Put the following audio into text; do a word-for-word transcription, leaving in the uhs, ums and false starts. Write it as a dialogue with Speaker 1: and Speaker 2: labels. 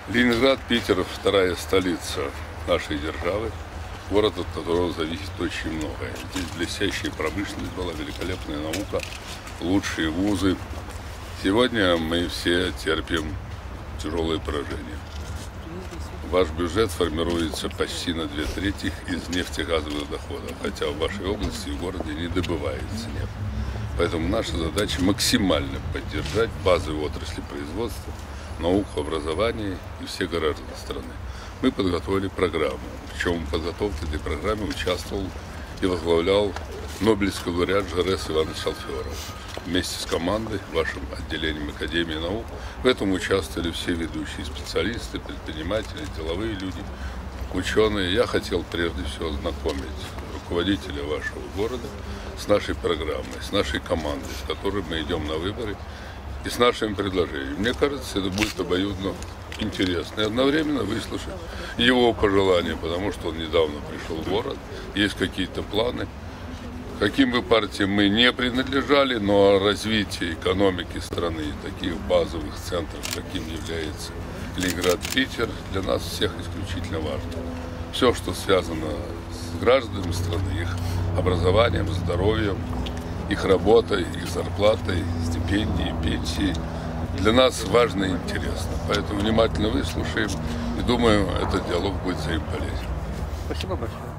Speaker 1: Ленинград, Питер – вторая столица нашей державы, город, от которого зависит очень многое. Здесь блестящая промышленность была, великолепная наука, лучшие вузы. Сегодня мы все терпим тяжелые поражения. Ваш бюджет формируется почти на две трети из нефтегазовых доходов, хотя в вашей области и в городе не добывается нефть. Поэтому наша задача максимально поддержать базовые отрасли производства, науку, образование и все граждан страны. Мы подготовили программу, причем в подготовке этой программы участвовал и возглавлял Нобелевский лауреат Жарес Иванович Алферов. Вместе с командой, вашим отделением Академии наук, в этом участвовали все ведущие специалисты, предприниматели, деловые люди, ученые. Я хотел прежде всего знакомить руководителя вашего города с нашей программой, с нашей командой, с которой мы идем на выборы, и с нашими предложениями. Мне кажется, это будет обоюдно интересно и одновременно выслушать его пожелания, потому что он недавно пришел в город, есть какие-то планы. Каким бы партиям мы не принадлежали, но развитие экономики страны и таких базовых центров, каким является Ленинград, Питер, для нас всех исключительно важно. Все, что связано с гражданами страны, их образованием, здоровьем, их работой, их зарплатой, стипендией, пенсией, для нас важно и интересно. Поэтому внимательно выслушаем и думаю, этот диалог будет взаимополезен.
Speaker 2: Спасибо большое.